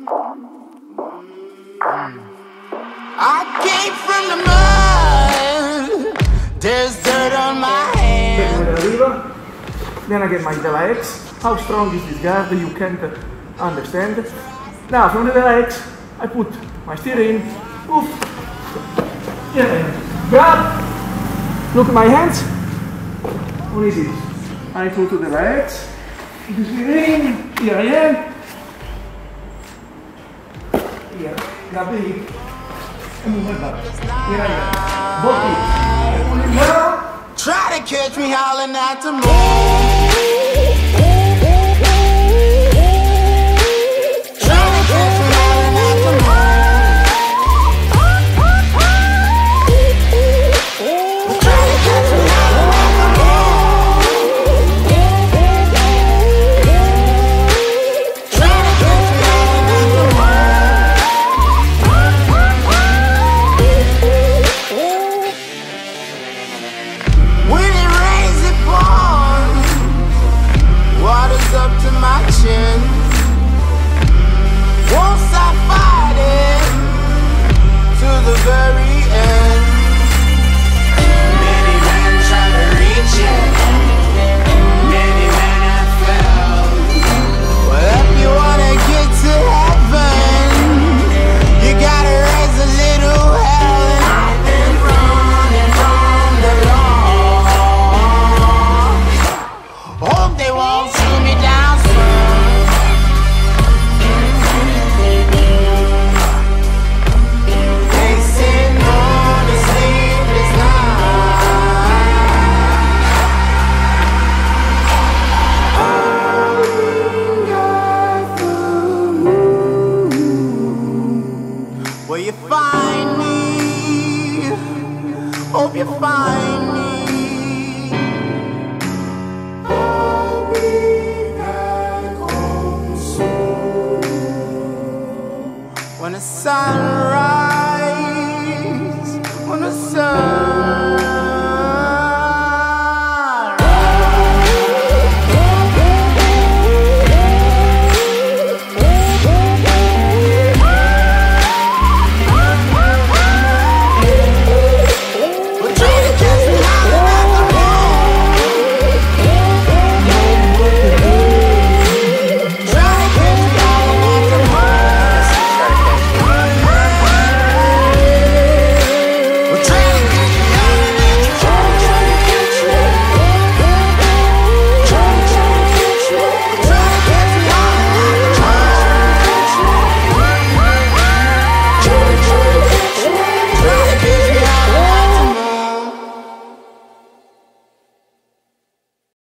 I came from the mud. There's dirt on my hands. Then I get my legs. How strong is this guard? You can't understand. Now from the legs, I put my steering. Oof. Yeah. Grab. Look at my hands. What is it? I put to the legs. The steering. Here I am. Here. Grab the hip. And move my butt. Here I am. Both hips. I pull it down. Try to catch me howling at the moon. Try to catch me howling at the moon. Try to catch me howling at the moon. Try to catch me howling at the When it rains, it pours. Water's up to my chin. Won't stop fighting to the very end. Many men try to reach it. Many men have failed. Well, if you wanna get to heaven, you gotta raise a little hell. And I've been running from the law. Hope they won't shoot me down soon. Facing on a sleepless night. Will you find me? Hope you find me. When the sun rises, when the sun